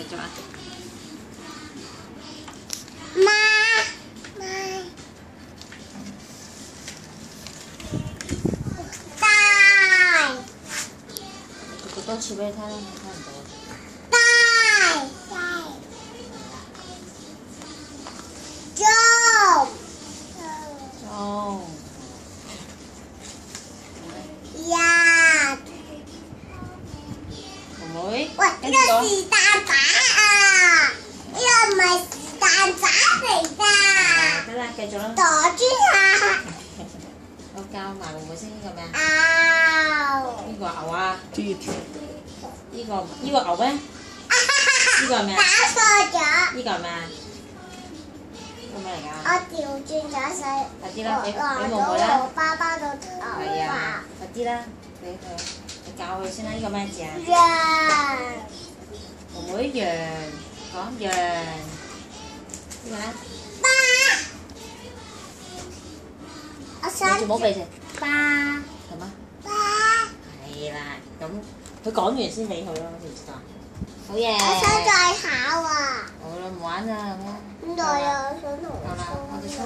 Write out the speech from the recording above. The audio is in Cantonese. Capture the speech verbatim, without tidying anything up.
續啊！ 媽媽大讀多次俾你聽啦，我聽唔到。 大中中呀！ 妹妹， 喂，呢個跟住講。 是蛋仔啊！呢個唔係是蛋仔嚟㗎。 得啦，繼續啦。 躲住它。 我教埋妹妹先，呢個咩啊？ 嗷！ 呢個牛啊？ Teeth。 呢個呢個牛咩？呢個係咩啊？ 打錯咗。 呢個係咩啊？呢個咩嚟我㗎？ 調轉咗水， 快啲啦，俾俾來妹妹到我啦。 包包度頭係啊髮。， 快啲啦，俾佢，你教佢先啦。呢個咩字啊？ 羊妹妹羊，講羊。呢個咧？ 巴，我你想做冇鼻食。巴係嗎？ 巴， 係啦，咁佢講完先理佢咯，知唔知道？好嘢。 我想再考啊！ 好啦，唔玩啦咁。 咁我又想同好啦，我你哋。